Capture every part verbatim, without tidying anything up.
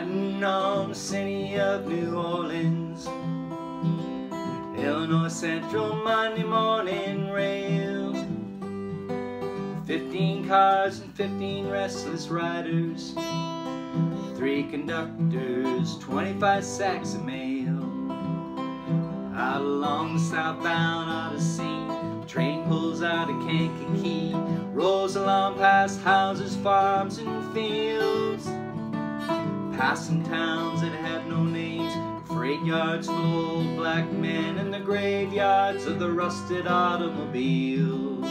Riding on the city of New Orleans, Illinois Central Monday morning rail. Fifteen cars and fifteen restless riders, three conductors, twenty-five sacks of mail. Out along the southbound Odyssey, the train pulls out of Kankakee, rolls along past houses, farms, and fields, passing towns that had no names, freight yards full of old black men, and the graveyards of the rusted automobiles.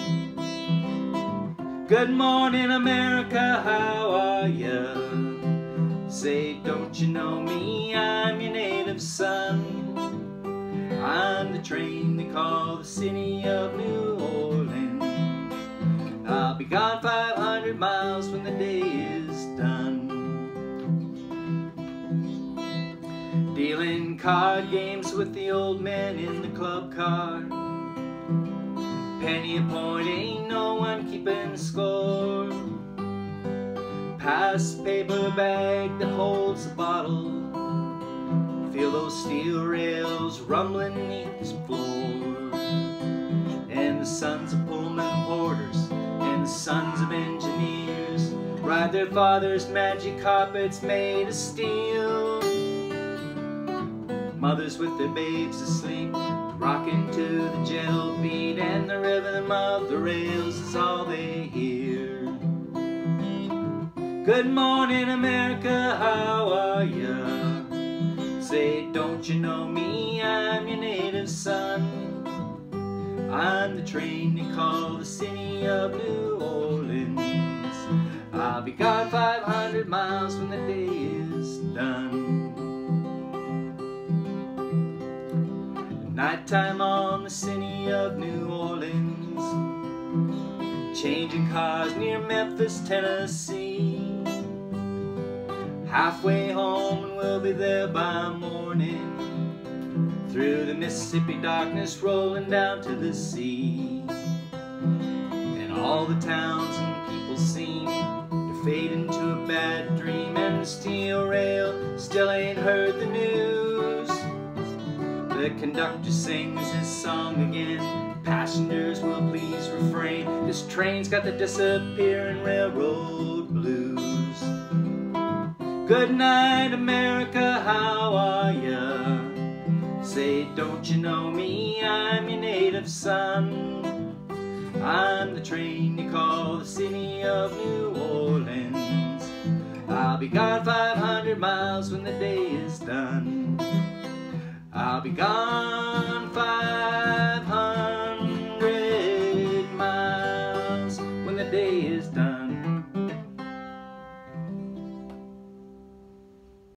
Good morning, America, how are ya? Say, don't you know me? I'm your native son. I'm the train they call the city of New Orleans. I'll be gone five hundred miles when the day is done. Dealing card games with the old men in the club car. Penny a point, ain't no one keeping score. Pass the paper bag that holds the bottle. Feel those steel rails rumbling beneath this floor. And the sons of Pullman porters and the sons of engineers ride their father's magic carpets made of steel. Mothers with their babes asleep, rocking to the gentle beat, and the rhythm of the rails is all they hear. Good morning, America, how are ya? Say, don't you know me? I'm your native son. I'm the train they call the city of New Orleans. I'll be gone five hundred miles when the day is done. Nighttime on the city of New Orleans, changing cars near Memphis, Tennessee. Halfway home and we'll be there by morning, through the Mississippi darkness rolling down to the sea. And all the towns and people seem to fade into a bad dream, and the steel rail still ain't heard the news. The conductor sings his song again, passengers will please refrain, this train's got the disappearing railroad blues. Good night, America, how are ya? Say, don't you know me? I'm your native son. I'm the train you call the city of New Orleans. I'll be gone five hundred miles when the day is done. I'll be gone five hundred miles when the day is done.